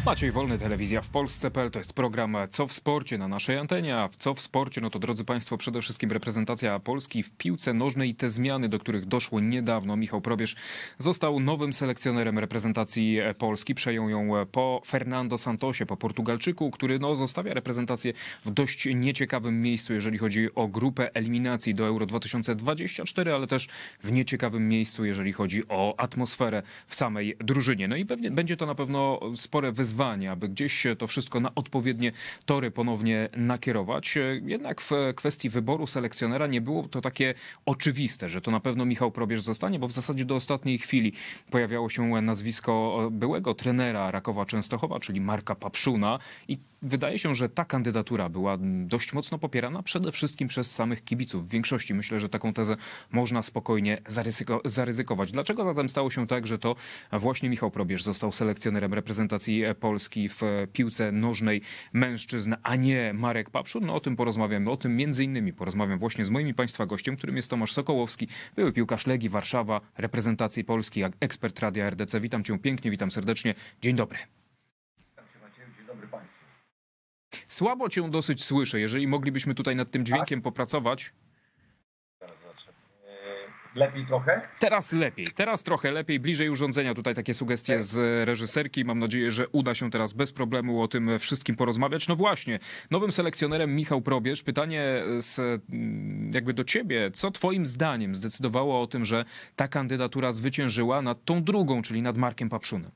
Maciej Wolny, Telewizja w Polsce.pl. To jest program Co w sporcie na naszej antenie, a w Co w sporcie, no to drodzy Państwo, przede wszystkim reprezentacja Polski w piłce nożnej i te zmiany, do których doszło niedawno. Michał Probierz został nowym selekcjonerem reprezentacji Polski. Przejął ją po Fernando Santosie, po Portugalczyku, który zostawia reprezentację w dość nieciekawym miejscu, jeżeli chodzi o grupę eliminacji do Euro 2024, ale też w nieciekawym miejscu, jeżeli chodzi o atmosferę w samej drużynie. No i pewnie będzie to na pewno spore wyzwanie, aby gdzieś to wszystko na odpowiednie tory ponownie nakierować. Jednak w kwestii wyboru selekcjonera nie było to takie oczywiste, że to na pewno Michał Probierz zostanie, bo w zasadzie do ostatniej chwili pojawiało się nazwisko byłego trenera Rakowa Częstochowa, czyli Marka Papszuna, i wydaje się, że ta kandydatura była dość mocno popierana przede wszystkim przez samych kibiców. W większości myślę, że taką tezę można spokojnie zaryzykować. Dlaczego zatem stało się tak, że to właśnie Michał Probierz został selekcjonerem reprezentacji Polski w piłce nożnej mężczyzn, a nie Marek Papszun? No o tym porozmawiamy. O tym między innymi porozmawiam właśnie z moim i Państwa gościem, którym jest Tomasz Sokołowski, były piłkarz Legii Warszawa, reprezentacji Polski, ekspert Radia RDC. Witam Cię pięknie, witam serdecznie. Dzień dobry. Witam Cię, Macieju. Dzień dobry Państwu. Słabo Cię dosyć słyszę. Jeżeli moglibyśmy tutaj nad tym dźwiękiem popracować. Lepiej trochę? Teraz trochę lepiej, bliżej urządzenia. Tutaj takie sugestie z reżyserki. Mam nadzieję, że uda się teraz bez problemu o tym wszystkim porozmawiać. No właśnie, nowym selekcjonerem Michał Probierz. Pytanie jakby do ciebie. Co twoim zdaniem zdecydowało o tym, że ta kandydatura zwyciężyła nad tą drugą, czyli nad Markiem Papszunem?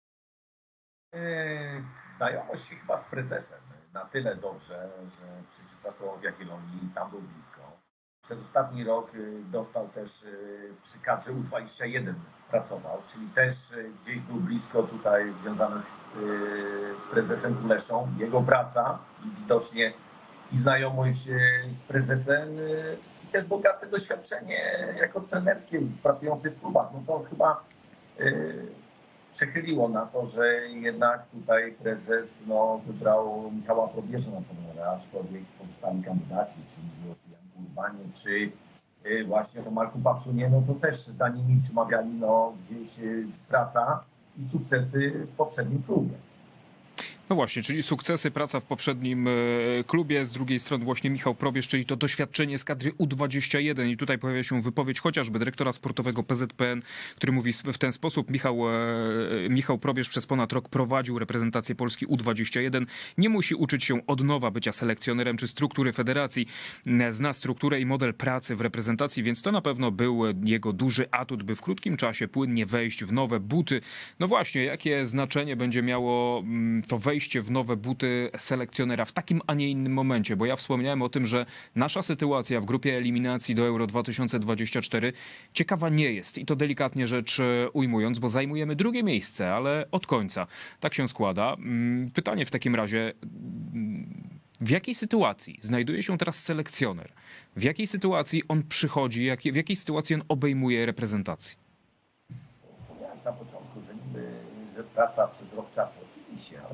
Znajomość chyba z prezesem na tyle dobrze, że przecież pracował w Jagiellonii i tam był blisko. Przez ostatni rok dostał też przy kadrze U21 pracował, czyli też gdzieś był blisko tutaj związany z prezesem Kuleszą. Jego praca i widocznie i znajomość z prezesem i też bogate doświadczenie jako trenerskie pracujący w klubach. No to chyba przechyliło na to, że jednak tutaj prezes wybrał Michała Probierza na trenera, aczkolwiek pozostali kandydaci, czy mówiło o Janku Urbanie, czy właśnie o Marku Papszunie, no to też za nimi przemawiali gdzieś praca i sukcesy w poprzednim klubie. No właśnie, czyli sukcesy, praca w poprzednim klubie, z drugiej strony właśnie Michał Probierz, czyli to doświadczenie z kadry U21 i tutaj pojawia się wypowiedź chociażby dyrektora sportowego PZPN, który mówi w ten sposób: Michał Probierz przez ponad rok prowadził reprezentację Polski U21, nie musi uczyć się od nowa bycia selekcjonerem czy struktury federacji, zna strukturę i model pracy w reprezentacji, więc to na pewno był jego duży atut, by w krótkim czasie płynnie wejść w nowe buty. No właśnie, jakie znaczenie będzie miało to wejście w nowe buty selekcjonera w takim, a nie innym momencie, bo ja wspomniałem o tym, że nasza sytuacja w grupie eliminacji do Euro 2024 ciekawa nie jest, i to delikatnie rzecz ujmując, bo zajmujemy drugie miejsce, ale od końca. Tak się składa. Pytanie w takim razie: w jakiej sytuacji znajduje się teraz selekcjoner? W jakiej sytuacji on przychodzi? W jakiej sytuacji on obejmuje reprezentację? Wspomniałeś na początku, że praca przez rok czasu, oczywiście, ale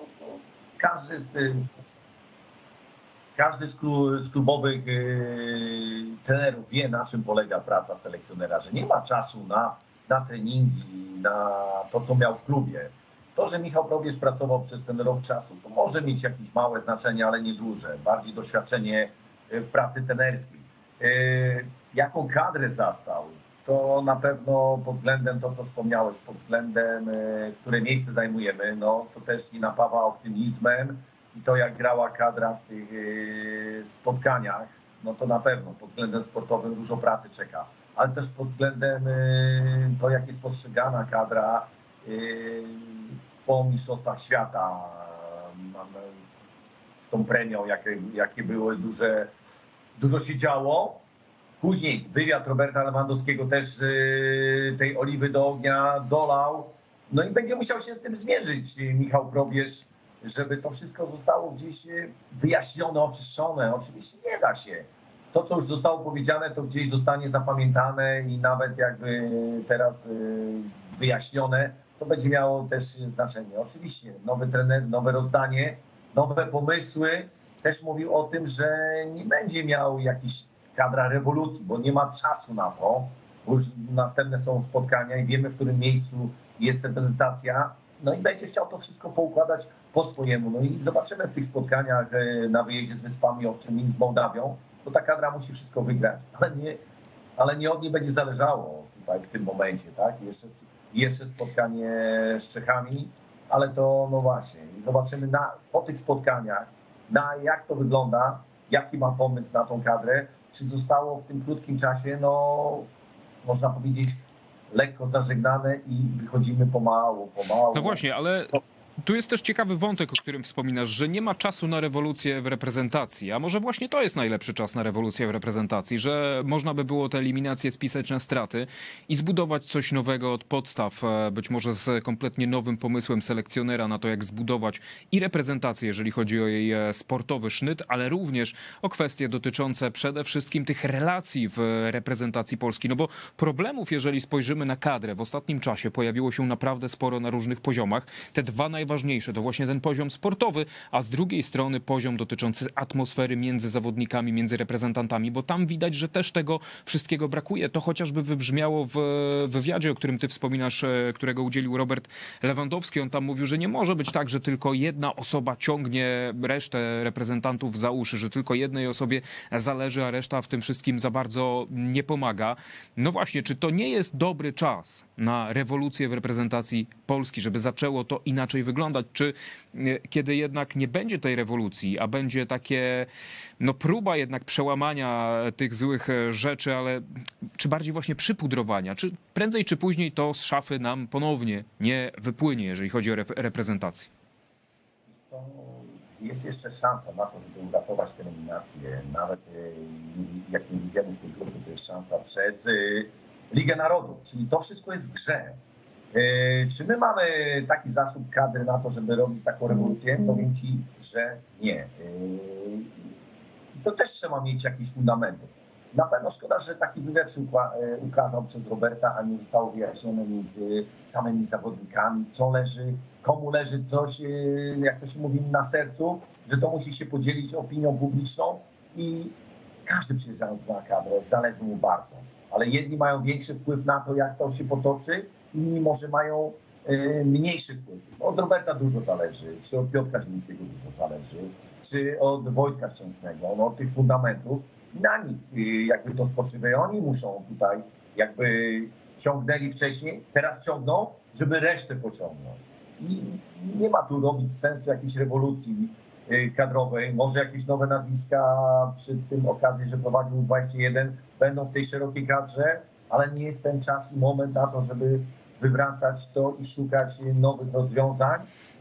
każdy z klubowych trenerów wie, na czym polega praca selekcjonera, że nie ma czasu na treningi, na to, co miał w klubie. To, że Michał Probierz pracował przez ten rok czasu, to może mieć jakieś małe znaczenie, ale nie duże. Bardziej doświadczenie w pracy trenerskiej. Jaką kadrę zastał, to na pewno pod względem, to co wspomniałeś, pod względem, które miejsce zajmujemy, no to też nie napawa optymizmem i to, jak grała kadra w tych spotkaniach, no to na pewno pod względem sportowym dużo pracy czeka, ale też pod względem to, jak jest postrzegana kadra po mistrzostwach świata z tą premią, jakie były duże, dużo się działo. Później wywiad Roberta Lewandowskiego też tej oliwy do ognia dolał. No i będzie musiał się z tym zmierzyć Michał Probierz, żeby to wszystko zostało gdzieś wyjaśnione, oczyszczone. Oczywiście nie da się. To, co już zostało powiedziane, to gdzieś zostanie zapamiętane i nawet jakby teraz wyjaśnione, to będzie miało też znaczenie. Oczywiście nowy trener, nowe rozdanie, nowe pomysły. Też mówił o tym, że nie będzie miał jakichś kadra rewolucji, bo nie ma czasu na to, bo już następne są spotkania i wiemy, w którym miejscu jest reprezentacja. no i będzie chciał to wszystko poukładać po swojemu. No i zobaczymy w tych spotkaniach na wyjeździe z Wyspami Owczymi, z Mołdawią, to ta kadra musi wszystko wygrać, ale nie od niej będzie zależało tutaj w tym momencie, tak? Jeszcze spotkanie z Czechami, ale to no właśnie, zobaczymy po tych spotkaniach, jak to wygląda, jaki ma pomysł na tą kadrę, czy zostało w tym krótkim czasie, no można powiedzieć, lekko zażegnane i wychodzimy pomału. No właśnie, ale tu jest też ciekawy wątek, o którym wspominasz, że nie ma czasu na rewolucję w reprezentacji, a może właśnie to jest najlepszy czas na rewolucję w reprezentacji, że można by było te eliminacje spisać na straty i zbudować coś nowego od podstaw, być może z kompletnie nowym pomysłem selekcjonera na to, jak zbudować i reprezentację, jeżeli chodzi o jej sportowy sznyt, ale również o kwestie dotyczące przede wszystkim tych relacji w reprezentacji Polski, no bo problemów, jeżeli spojrzymy na kadrę, w ostatnim czasie pojawiło się naprawdę sporo na różnych poziomach. Te dwa najważniejsze to właśnie ten poziom sportowy, a z drugiej strony poziom dotyczący atmosfery między zawodnikami, między reprezentantami, bo tam widać, że też tego wszystkiego brakuje. To chociażby wybrzmiało w wywiadzie, o którym ty wspominasz, którego udzielił Robert Lewandowski. On tam mówił, że nie może być tak, że tylko jedna osoba ciągnie resztę reprezentantów za uszy, że tylko jednej osobie zależy, a reszta w tym wszystkim za bardzo nie pomaga. No właśnie, czy to nie jest dobry czas na rewolucję w reprezentacji Polski, żeby zaczęło to inaczej wyglądać? Czy kiedy jednak nie będzie tej rewolucji, a będzie takie próba jednak przełamania tych złych rzeczy, ale czy bardziej właśnie przypudrowania, czy prędzej czy później to z szafy nam ponownie nie wypłynie, jeżeli chodzi o reprezentację? Jest jeszcze szansa na to, żeby uratować tę eliminację. Nawet jak nie widzimy z tej grupy, to jest szansa przez Ligę Narodów, czyli to wszystko jest w grze. Czy my mamy taki zasób kadry na to, żeby robić taką rewolucję? Powiem ci, że nie. To też trzeba mieć jakieś fundamenty. Na pewno szkoda, że taki wywiad się ukazał przez Roberta, a nie zostało wyjaśnione między samymi zawodnikami, co leży, komu leży coś, jak to się mówi, na sercu, że to musi się podzielić opinią publiczną i każdy przyjeżdżając na kadrę zależy mu bardzo. Ale jedni mają większy wpływ na to, jak to się potoczy, inni może mają mniejszy wpływ. Od Roberta dużo zależy, czy od Piotra Zielińskiego dużo zależy, czy od Wojtka Szczęsnego, od tych fundamentów. Na nich jakby to spoczywa. Oni muszą tutaj jakby ciągnęli wcześniej, teraz ciągną, żeby resztę pociągnąć. I nie ma tu robić sensu jakiejś rewolucji kadrowej. Może jakieś nowe nazwiska przy tym okazji, że prowadził 21, będą w tej szerokiej kadrze, ale nie jest ten czas i moment na to, żeby wywracać to i szukać nowych rozwiązań.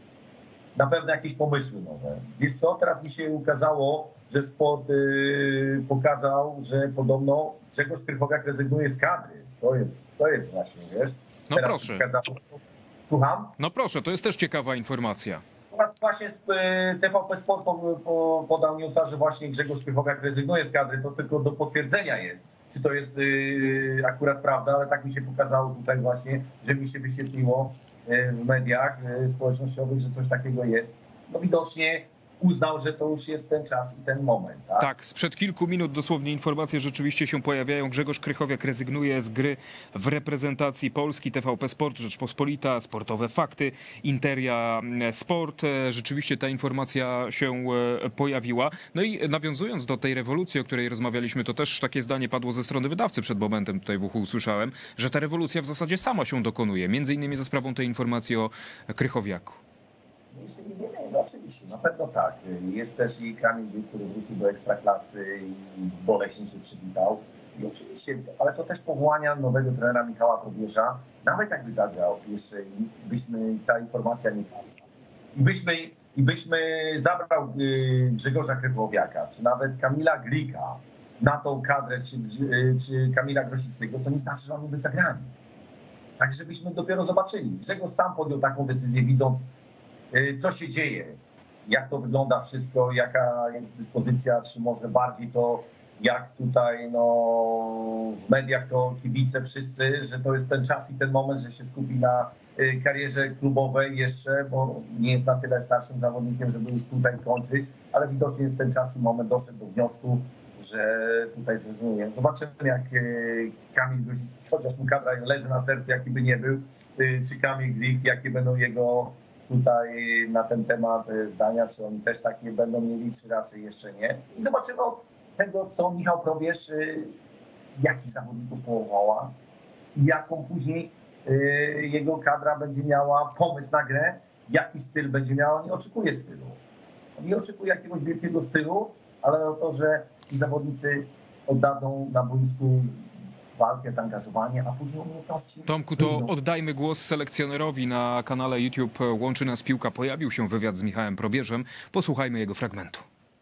Na pewno jakieś pomysły nowe. Wiesz co, teraz mi się ukazało, że sport pokazał, że podobno Grzegorz Krychowiak rezygnuje z kadry. To jest właśnie, wiesz. No teraz proszę. Słucham? No proszę, to jest też ciekawa informacja. Właśnie TVP Sport podał newsa, że właśnie Grzegorz Krychowiak rezygnuje z kadry. To tylko do potwierdzenia jest, czy to jest akurat prawda, ale tak mi się pokazało tutaj właśnie, że mi się wyświetliło w mediach społecznościowych, że coś takiego jest. No widocznie uznał, że to już jest ten czas i ten moment. Tak, tak, sprzed kilku minut dosłownie informacje rzeczywiście się pojawiają. Grzegorz Krychowiak rezygnuje z gry w reprezentacji Polski. TVP Sport, Rzeczpospolita, Sportowe Fakty, Interia Sport. Rzeczywiście ta informacja się pojawiła. No i nawiązując do tej rewolucji, o której rozmawialiśmy, to też takie zdanie padło ze strony wydawcy przed momentem, tutaj w uchu usłyszałem, że ta rewolucja w zasadzie sama się dokonuje. Między innymi za sprawą tej informacji o Krychowiaku. Jeśli nie wiem, no oczywiście, na pewno tak. Jest też i Kamil, który wrócił do Ekstraklasy i boleśnie się przywitał. I oczywiście, ale to też powołania nowego trenera Michała Probierza. Nawet jakby zagrał jeszcze, byśmy ta informacja nie i byśmy zabrał Grzegorza Krychowiaka, czy nawet Kamila Glika na tą kadrę, czy Kamila Grosickiego, to nie znaczy, że oni by zagrali. Tak, żebyśmy dopiero zobaczyli. Grzegorz sam podjął taką decyzję, widząc, co się dzieje, jak to wygląda wszystko, jaka jest dyspozycja, czy może bardziej to, jak tutaj w mediach to kibice wszyscy, że to jest ten czas i ten moment, że się skupi na karierze klubowej jeszcze, bo nie jest na tyle starszym zawodnikiem, żeby już tutaj kończyć, ale widocznie jest ten czas i moment, doszedł do wniosku, że tutaj zrezygnuję. Zobaczymy, jak Kamil Grosicki, chociaż mu kadra leży na sercu, jaki by nie był, czy Kamil Glik, jakie będą jego tutaj na ten temat zdania, czy oni też takie będą mieli, czy raczej jeszcze nie. I zobaczymy od tego, co Michał Probierz, jakich zawodników powołała i jaką później jego kadra będzie miała pomysł na grę, jaki styl będzie miała. Nie oczekuje stylu. Nie oczekuje jakiegoś wielkiego stylu, ale o to, że ci zawodnicy oddadzą na boisku walkę, zaangażowanie, a później umiejętności. Tomku, to oddajmy głos selekcjonerowi. Na kanale YouTube Łączy Nas Piłka pojawił się wywiad z Michałem Probierzem. Posłuchajmy jego fragmentu.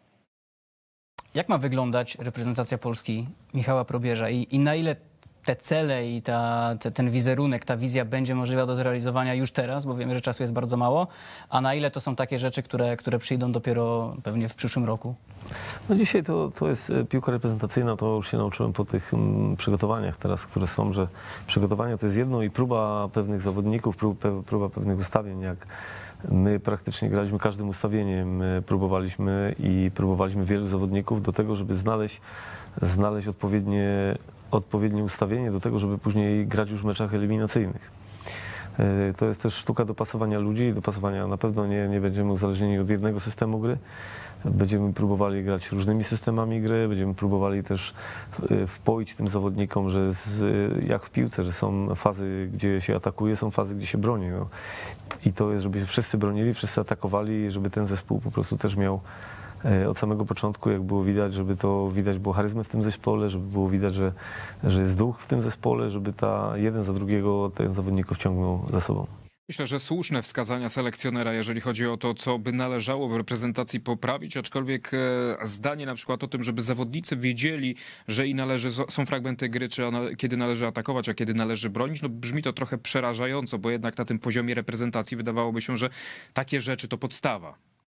Jak ma wyglądać reprezentacja Polski Michała Probierza i na ile te cele i ten wizerunek, ta wizja będzie możliwa do zrealizowania już teraz, bo wiemy, że czasu jest bardzo mało, a na ile to są takie rzeczy, które przyjdą dopiero pewnie w przyszłym roku? No dzisiaj to jest piłka reprezentacyjna, to już się nauczyłem po tych przygotowaniach teraz, które są, że przygotowania to jest jedno i próba pewnych zawodników, próba pewnych ustawień, jak my praktycznie graliśmy każdym ustawieniem, próbowaliśmy wielu zawodników do tego, żeby znaleźć odpowiednie ustawienie do tego, żeby później grać już w meczach eliminacyjnych. To jest też sztuka dopasowania ludzi, na pewno nie będziemy uzależnieni od jednego systemu gry. Będziemy próbowali grać różnymi systemami gry, będziemy próbowali też wpoić tym zawodnikom, że jak w piłce, że są fazy, gdzie się atakuje, są fazy, gdzie się broni. No. I to jest, żeby się wszyscy bronili, wszyscy atakowali, żeby ten zespół po prostu też miał od samego początku, jak było widać, żeby to widać było charyzmę w tym zespole, żeby było widać, że jest duch w tym zespole, żeby jeden za drugiego ten zawodników ciągnął za sobą. Myślę, że słuszne wskazania selekcjonera, jeżeli chodzi o to, co by należało w reprezentacji poprawić, aczkolwiek zdanie na przykład o tym, żeby zawodnicy wiedzieli, że są fragmenty gry, kiedy należy atakować, a kiedy należy bronić, no brzmi to trochę przerażająco, bo jednak na tym poziomie reprezentacji wydawałoby się, że takie rzeczy to podstawa.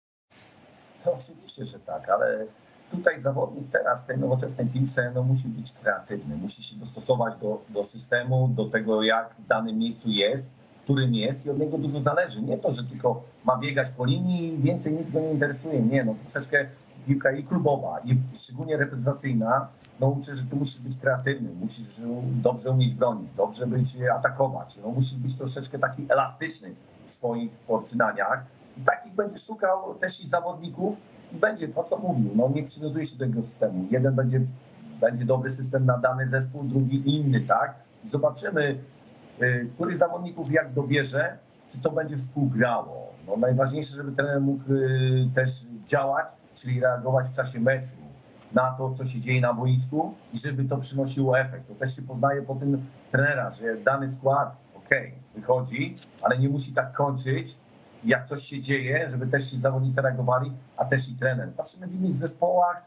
To oczywiście, że tak, ale tutaj zawodnik teraz w tej nowoczesnej piłce musi być kreatywny, musi się dostosować do systemu, do tego, jak w danym miejscu jest, w którym jest i od niego dużo zależy. Nie to, że tylko ma biegać po linii i więcej nic go nie interesuje. Nie, troszeczkę piłka i klubowa, i szczególnie reprezentacyjna uczy, że ty musisz być kreatywny, musisz dobrze umieć bronić, dobrze atakować. Musisz być troszeczkę taki elastyczny w swoich poczynaniach. I takich będzie szukał też i zawodników i będzie to, co mówił. Nie przywiązuje się do tego systemu. Jeden będzie dobry system na dany zespół, drugi inny, tak? I zobaczymy, który zawodników jak dobierze, czy to będzie współgrało. Najważniejsze, żeby trener mógł też działać, czyli reagować w czasie meczu na to, co się dzieje na boisku i żeby to przynosiło efekt. To też się poznaje po tym trenera, że dany skład, wychodzi, ale nie musi tak kończyć, jak coś się dzieje, żeby też ci zawodnicy reagowali, a też i trener. Patrzymy w innych zespołach,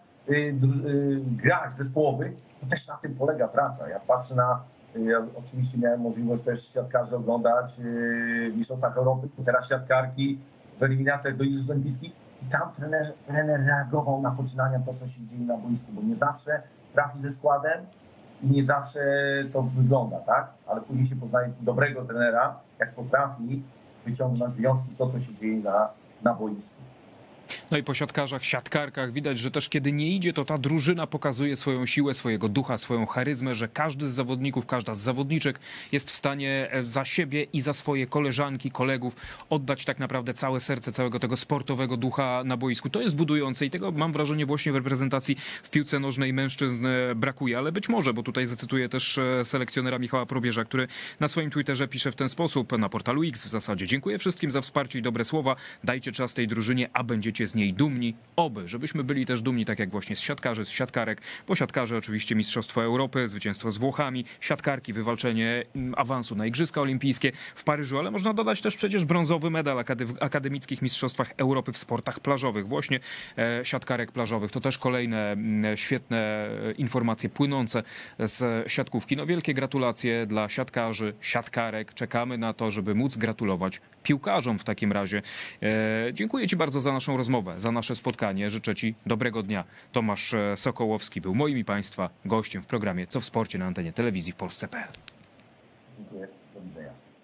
grach zespołowych, to też na tym polega praca. Ja oczywiście miałem możliwość też siatkarzy oglądać w Mistrzostwach Europy, teraz siatkarki w eliminacjach do Igrzysk Olimpijskich i tam trener reagował na poczynania, to co się dzieje na boisku, bo nie zawsze trafi ze składem i nie zawsze to wygląda, tak? Ale później się poznaje dobrego trenera, jak potrafi wyciągnąć wnioski, to co się dzieje na boisku. No i po siatkarzach, siatkarkach widać, że też kiedy nie idzie, to ta drużyna pokazuje swoją siłę, swojego ducha, swoją charyzmę, że każdy z zawodników, każda z zawodniczek jest w stanie za siebie i za swoje koleżanki, kolegów oddać tak naprawdę całe serce, całego tego sportowego ducha na boisku. To jest budujące i tego mam wrażenie właśnie w reprezentacji w piłce nożnej mężczyzn brakuje, ale być może, bo tutaj zacytuję też selekcjonera Michała Probierza, który na swoim Twitterze pisze w ten sposób, na portalu X w zasadzie: dziękuję wszystkim za wsparcie i dobre słowa, dajcie czas tej drużynie, a będziecie z niej dumni, żebyśmy byli też dumni, tak jak właśnie z siatkarzy, z siatkarek, bo siatkarze oczywiście Mistrzostwo Europy, zwycięstwo z Włochami, siatkarki wywalczenie awansu na Igrzyska Olimpijskie w Paryżu, ale można dodać też przecież brązowy medal w akademickich Mistrzostwach Europy w sportach plażowych, właśnie siatkarek plażowych. To też kolejne świetne informacje płynące z siatkówki. Wielkie gratulacje dla siatkarzy, siatkarek. Czekamy na to, żeby móc gratulować piłkarzom w takim razie. Dziękuję Ci bardzo za naszą rozmowę, za nasze spotkanie. Życzę Ci dobrego dnia. Tomasz Sokołowski był moim i Państwa gościem w programie Co w Sporcie na antenie telewizji w Polsce.pl. Dziękuję. Do widzenia.